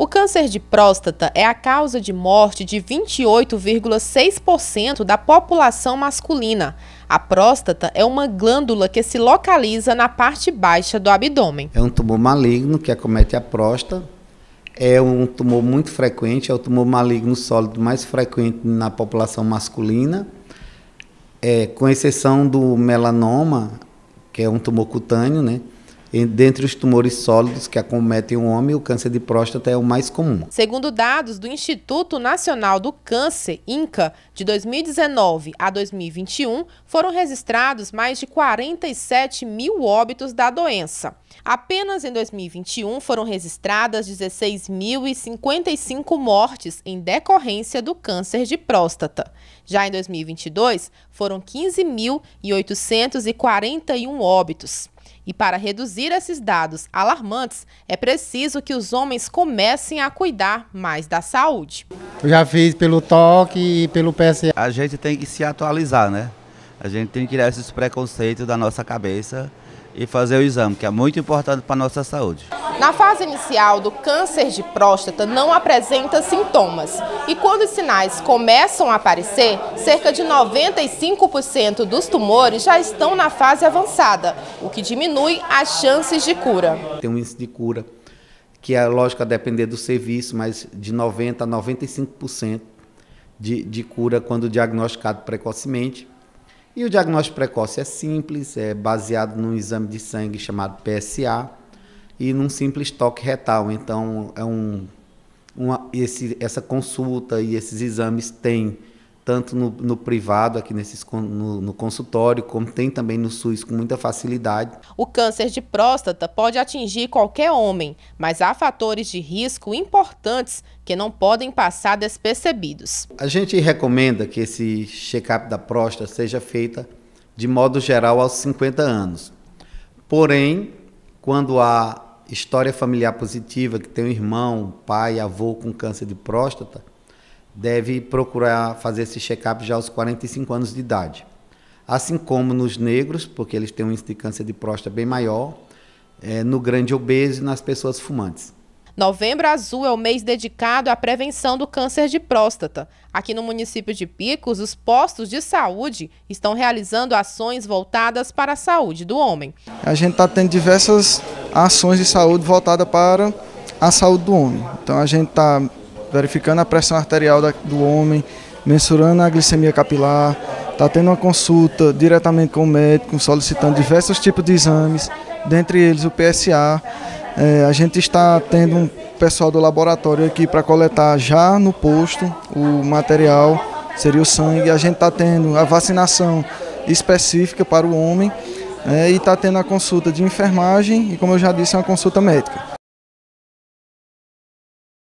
O câncer de próstata é a causa de morte de 28,6% da população masculina. A próstata é uma glândula que se localiza na parte baixa do abdômen. É um tumor maligno que acomete a próstata. É um tumor muito frequente, é o tumor maligno sólido mais frequente na população masculina, com exceção do melanoma, que é um tumor cutâneo, né? Dentre os tumores sólidos que acometem o homem, o câncer de próstata é o mais comum. Segundo dados do Instituto Nacional do Câncer, INCA, de 2019 a 2021, foram registrados mais de 47 mil óbitos da doença. Apenas em 2021 foram registradas 16.055 mortes em decorrência do câncer de próstata. Já em 2022, foram 15.841 óbitos. E para reduzir esses dados alarmantes, é preciso que os homens comecem a cuidar mais da saúde. Eu já fiz pelo toque e pelo PSA. A gente tem que se atualizar, né? A gente tem que tirar esses preconceitos da nossa cabeça e fazer o exame, que é muito importante para a nossa saúde. Na fase inicial do câncer de próstata não apresenta sintomas e quando os sinais começam a aparecer, cerca de 95% dos tumores já estão na fase avançada, o que diminui as chances de cura. Tem um índice de cura que é lógico a depender do serviço, mas de 90% a 95% de cura quando diagnosticado precocemente. E o diagnóstico precoce é simples, é baseado num exame de sangue chamado PSA e num simples toque retal. Então, essa consulta e esses exames tem tanto no privado, aqui no consultório, como tem também no SUS com muita facilidade. O câncer de próstata pode atingir qualquer homem, mas há fatores de risco importantes que não podem passar despercebidos. A gente recomenda que esse check-up da próstata seja feita de modo geral aos 50 anos. Porém, quando há história familiar positiva, que tem um irmão, pai, avô com câncer de próstata, deve procurar fazer esse check-up já aos 45 anos de idade. Assim como nos negros, porque eles têm um índice de câncer de próstata bem maior, no grande obeso e nas pessoas fumantes. Novembro Azul é o mês dedicado à prevenção do câncer de próstata. Aqui no município de Picos, os postos de saúde estão realizando ações voltadas para a saúde do homem. A gente está tendo diversas ações de saúde voltadas para a saúde do homem. Então a gente está verificando a pressão arterial do homem, mensurando a glicemia capilar, está tendo uma consulta diretamente com o médico, solicitando diversos tipos de exames, dentre eles o PSA. A gente está tendo um pessoal do laboratório aqui para coletar já no posto o material, seria o sangue. A gente está tendo a vacinação específica para o homem e está tendo a consulta de enfermagem e, como eu já disse, uma consulta médica.